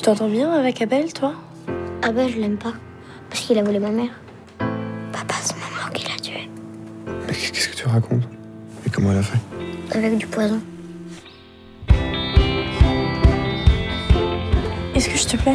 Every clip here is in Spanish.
t'entends bien avec Abel, toi? Abel, je l'aime pas. Parce qu'il a volé ma mère. Papa, c'est maman qui l'a tué. Mais qu'est-ce que tu racontes? Et comment elle a fait? Avec du poison. Est-ce que je te plais?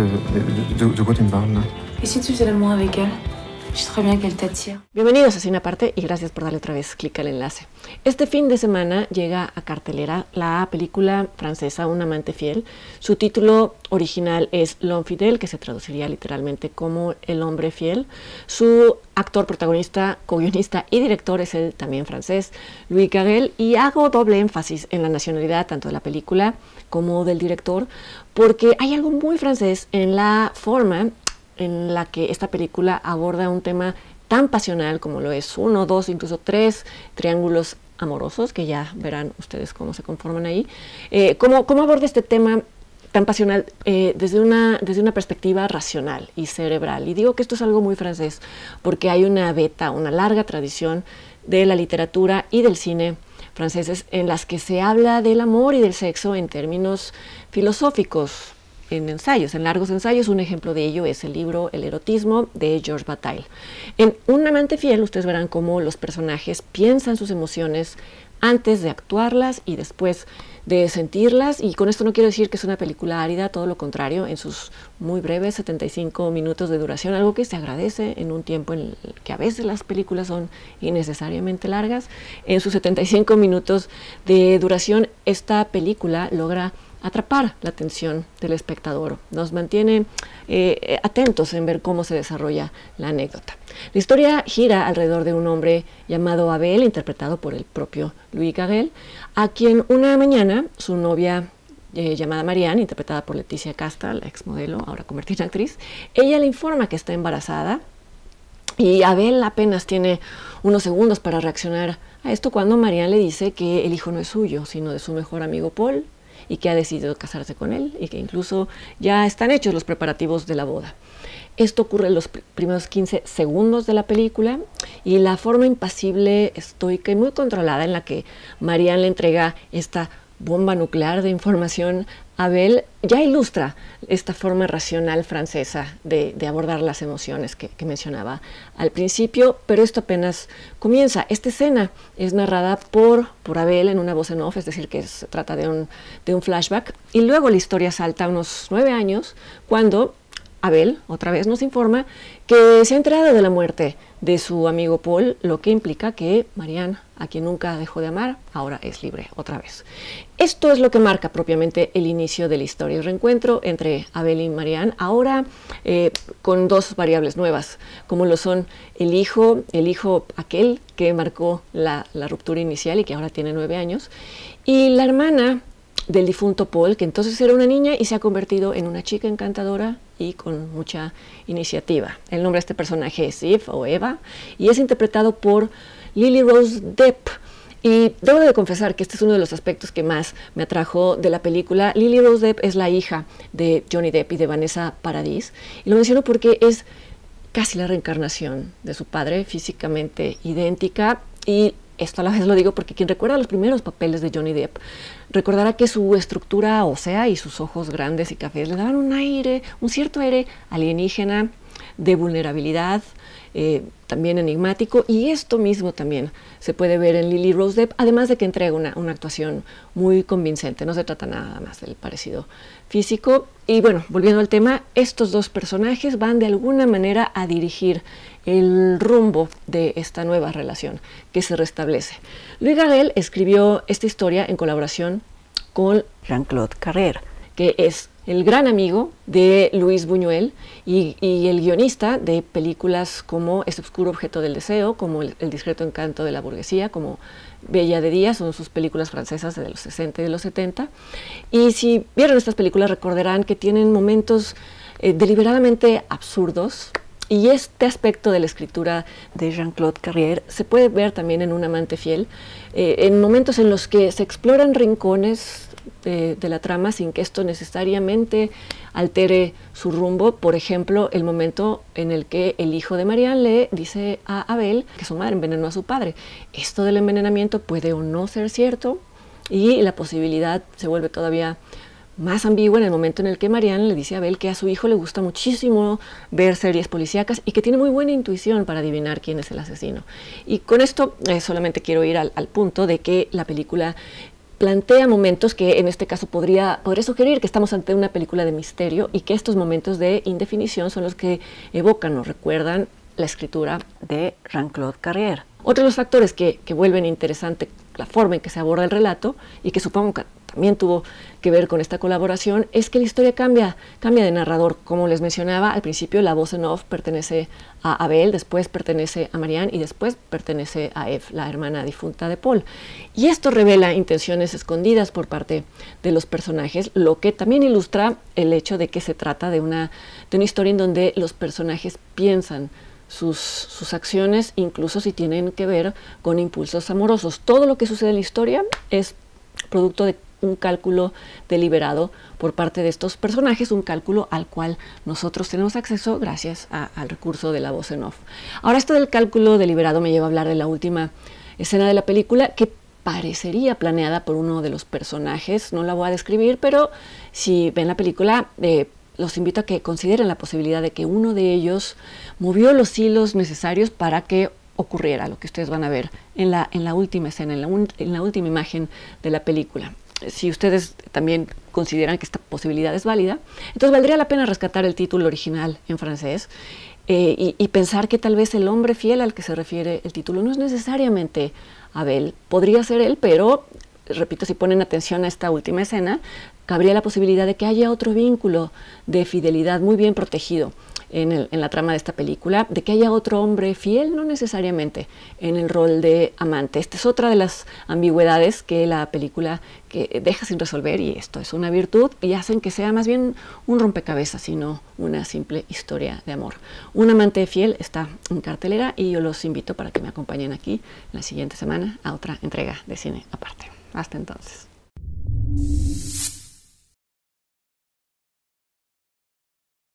De quoi tu me parles, là? Et si tu faisais l'amour avec elle? Je sais très bien qu'elle t'attire. Bienvenidos a Cine Aparte y gracias por darle otra vez clic al enlace. Este fin de semana llega a cartelera la película francesa Un amante fiel. Su título original es L'homme fidèle, que se traduciría literalmente como El hombre fiel. Su actor, protagonista, co-guionista y director es el también francés Louis Garrel, y hago doble énfasis en la nacionalidad tanto de la película como del director porque hay algo muy francés en la forma en la que esta película aborda un tema tan pasional como lo es 1, 2, incluso 3 triángulos amorosos, que ya verán ustedes cómo se conforman ahí. ¿Cómo aborda este tema tan pasional desde una perspectiva racional y cerebral? Y digo que esto es algo muy francés porque hay una larga tradición de la literatura y del cine franceses en las que se habla del amor y del sexo en términos filosóficos, en ensayos, en largos ensayos. Un ejemplo de ello es el libro El erotismo de Georges Bataille. En Un amante fiel ustedes verán cómo los personajes piensan sus emociones antes de actuarlas y después de sentirlas, y con esto no quiero decir que es una película árida, todo lo contrario, en sus muy breves 75 minutos de duración, algo que se agradece en un tiempo en el que a veces las películas son innecesariamente largas. En sus 75 minutos de duración esta película logra atrapar la atención del espectador, nos mantiene atentos en ver cómo se desarrolla la anécdota. La historia gira alrededor de un hombre llamado Abel, interpretado por el propio Louis Garrel, a quien una mañana su novia llamada Marianne, interpretada por Leticia Casta, la exmodelo, ahora convertida en actriz, ella le informa que está embarazada y Abel apenas tiene unos segundos para reaccionar a esto cuando Marianne le dice que el hijo no es suyo, sino de su mejor amigo Paul, y que ha decidido casarse con él y que incluso ya están hechos los preparativos de la boda. Esto ocurre en los primeros 15 segundos de la película y la forma impasible, estoica y muy controlada en la que Marianne le entrega esta bomba nuclear de información a Abel ya ilustra esta forma racional francesa de abordar las emociones que mencionaba al principio, pero esto apenas comienza. Esta escena es narrada por Abel en una voz en off, es decir, que se trata de un flashback, y luego la historia salta a unos 9 años, cuando Abel, otra vez, nos informa que se ha enterado de la muerte de su amigo Paul, lo que implica que Marianne, a quien nunca dejó de amar, ahora es libre otra vez. Esto es lo que marca propiamente el inicio de la historia, el reencuentro entre Abel y Marianne, ahora con dos variables nuevas, como lo son el hijo aquel que marcó la ruptura inicial y que ahora tiene 9 años, y la hermana del difunto Paul, que entonces era una niña y se ha convertido en una chica encantadora y con mucha iniciativa. El nombre de este personaje es Eve o Eva y es interpretado por Lily Rose Depp. Y debo de confesar que este es uno de los aspectos que más me atrajo de la película. Lily Rose Depp es la hija de Johnny Depp y de Vanessa Paradis, y lo menciono porque es casi la reencarnación de su padre, físicamente idéntica, y esto a la vez lo digo porque quien recuerda los primeros papeles de Johnny Depp recordará que su estructura ósea y sus ojos grandes y cafés le daban un cierto aire alienígena, de vulnerabilidad, también enigmático, y esto mismo también se puede ver en Lily Rose Depp, además de que entrega una actuación muy convincente. No se trata nada más del parecido físico. Y bueno, volviendo al tema, estos dos personajes van de alguna manera a dirigir el rumbo de esta nueva relación que se restablece. Louis Garrel escribió esta historia en colaboración con Jean-Claude Carrère, que es el gran amigo de Luis Buñuel y el guionista de películas como Este oscuro objeto del deseo, como El discreto encanto de la burguesía, como Bella de día, son sus películas francesas de los 60 y de los 70. Y si vieron estas películas recordarán que tienen momentos deliberadamente absurdos, y este aspecto de la escritura de Jean-Claude Carrère se puede ver también en Un amante fiel, en momentos en los que se exploran rincones de la trama sin que esto necesariamente altere su rumbo. Por ejemplo, el momento en el que el hijo de Marianne le dice a Abel que su madre envenenó a su padre. Esto del envenenamiento puede o no ser cierto, y la posibilidad se vuelve todavía más ambigua en el momento en el que Marianne le dice a Abel que a su hijo le gusta muchísimo ver series policíacas y que tiene muy buena intuición para adivinar quién es el asesino. Y con esto solamente quiero ir al punto de que la película plantea momentos que en este caso podría sugerir que estamos ante una película de misterio y que estos momentos de indefinición son los que evocan o recuerdan la escritura de Jean-Claude Carrière. Otro de los factores que vuelven interesante la forma en que se aborda el relato y que supongo que también tuvo que ver con esta colaboración es que la historia cambia de narrador. Como les mencionaba, al principio la voz en off pertenece a Abel, después pertenece a Marianne y después pertenece a Eve, la hermana difunta de Paul. Y esto revela intenciones escondidas por parte de los personajes, lo que también ilustra el hecho de que se trata de una historia en donde los personajes piensan sus acciones, incluso si tienen que ver con impulsos amorosos. Todo lo que sucede en la historia es producto de un cálculo deliberado por parte de estos personajes, un cálculo al cual nosotros tenemos acceso gracias al recurso de la voz en off. Ahora, esto del cálculo deliberado me lleva a hablar de la última escena de la película, que parecería planeada por uno de los personajes. No la voy a describir, pero si ven la película, los invito a que consideren la posibilidad de que uno de ellos movió los hilos necesarios para que ocurriera lo que ustedes van a ver en la última escena, en la última imagen de la película. Si ustedes también consideran que esta posibilidad es válida, entonces valdría la pena rescatar el título original en francés y pensar que tal vez el hombre fiel al que se refiere el título no es necesariamente Abel. Podría ser él, pero, repito, si ponen atención a esta última escena, cabría la posibilidad de que haya otro vínculo de fidelidad muy bien protegido en la trama de esta película, de que haya otro hombre fiel, no necesariamente en el rol de amante. Esta es otra de las ambigüedades que la película que deja sin resolver, y esto es una virtud, y hacen que sea más bien un rompecabezas, sino una simple historia de amor. Un amante fiel está en cartelera y yo los invito para que me acompañen aquí la siguiente semana a otra entrega de Cine Aparte. Hasta entonces.